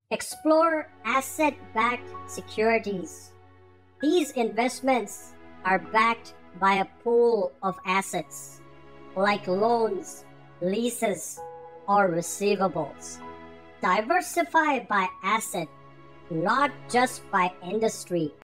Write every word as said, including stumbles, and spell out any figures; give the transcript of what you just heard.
Explore asset-backed securities. These investments are backed by a pool of assets, like loans, leases, or receivables. Diversify by asset, not just by industry.